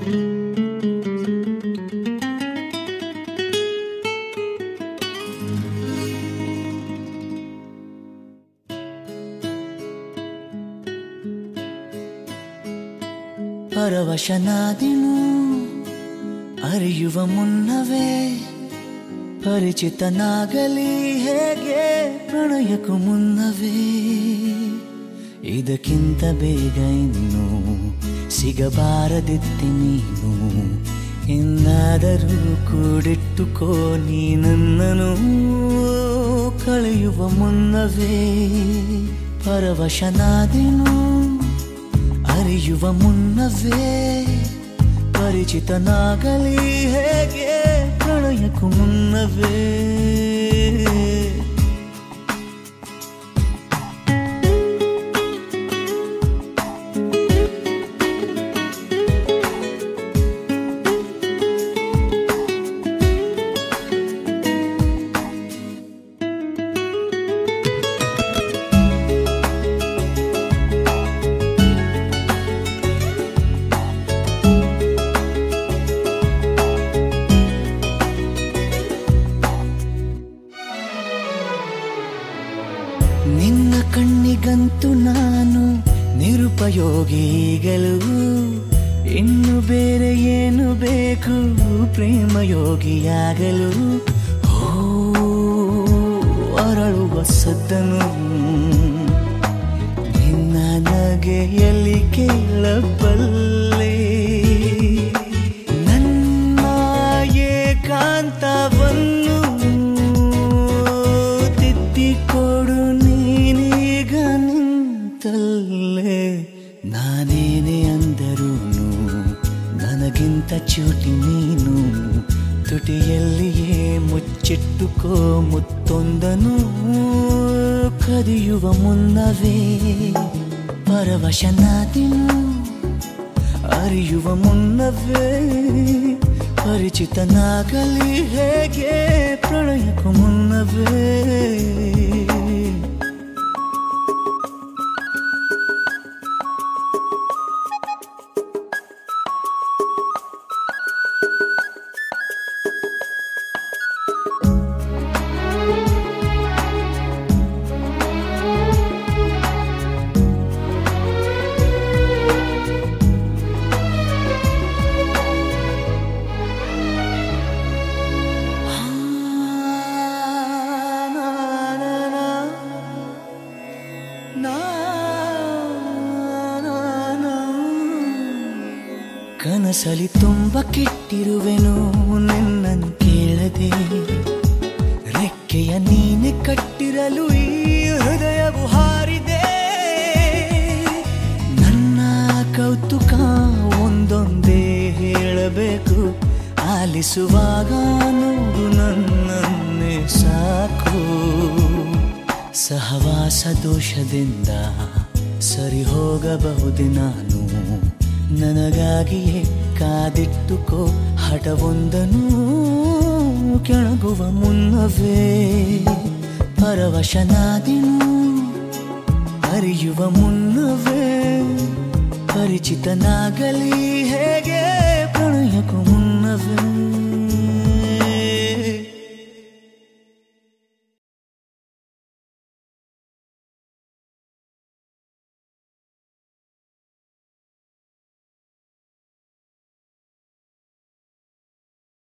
ಪರವಶನಾದಿನು ಅರಿಯುವ ಮುನ್ನವೇ ಪರಿಚಿತನಾಗಲಿ ಹೇಗೆ ಪ್ರಣಯಕ್ಕೂ ಮುನ್ನವೇ ಇದಕ್ಕಿಂತ ಬೇಗ ಇನ್ನು ಸಿಗಬಾರದಿತ್ತೆ ನೀನು ಇನ್ನಾದರೂ ಕೂಡಿಟ್ಟುಕೋ ನೀ ನನ್ನನು ಕಳೆಯುವ ಮುನ್ನವೇ ಪರವಶನಾದಿನು ಅರಿಯುವ ಮುನ್ನವೇ ಪರಿಚಿತನಾಗಲಿ ಹೇಗೆ ಪ್ರಣಯಕ್ಕೂ ಮುನ್ನವೇ ನಿನ್ನ ಕಣ್ಣಿಗಂತೂ ನಾನು ನಿರುಪಯೋಗಿಗಳು ಇನ್ನು ಬೇರೆ ಏನು ಬೇಕು ಪ್ರೇಮಯೋಗಿಯಾಗಲು ಅರಳುವ ಸದ್ದನು ನಿನ್ನ ನಗೆಯಲ್ಲಿ ಕೇಳಬಲ್ಲೆ ನನ್ನ ಏಕಾಂತವನ್ನು ತಿದ್ದಿಕೊಡು ನೀನೀಗ ನಿಂತಲ್ಲೇ ನಾನೇನೇ ಅಂದರೂನು ನನಗಿಂತ ಚೂಟಿ ನೀನು ತುಟಿಯಲ್ಲಿಯೇ ಮುಚ್ಚಿಟ್ಟುಕೋ ಮುತ್ತೊಂದನು ಕದಿಯುವ ಮುನ್ನವೇ ಪರವಶನಾದಿನು ಅರಿಯುವ ಮುನ್ನವೇ ಪರಿಚಿತನಾಗಲಿ ಹೇಗೆ ಪ್ರಣಯಕ್ಕೂ ಮುನ್ನವೇ ಕನಸಲಿ ತುಂಬ ಕೆಟ್ಟಿರುವೆನು ನಿನ್ನನ್ನು ಕೇಳದೆ ರೆಕ್ಕೆಯ ನೀನೆ ಕಟ್ಟಿರಲು ಈ ಹೃದಯವು ಹಾರಿದೆ ನನ್ನ ಕೌತುಕ ಒಂದೊಂದೇ ಹೇಳಬೇಕು ಆಲಿಸುವಾಗ ನೋಡು ನನ್ನನ್ನೇ ಸಾಕು ಸಹವಾಸ ದೋಷದಿಂದ ಸರಿ ಹೋಗಬಹುದೇ ನಾನು ನನಗಾಗಿಯೇ ಕಾದಿಟ್ಟುಕೋ ಹಠವೊಂದನು ಕೆಳಗುವ ಮುನ್ನವೇ ಪರವಶನಾದಿನು ಅರಿಯುವ ಮುನ್ನವೇ ಪರಿಚಿತನಾಗಲಿ ಹೇಗೆ ಪ್ರಣಯಕ್ಕೂ ಮುನ್ನವೇ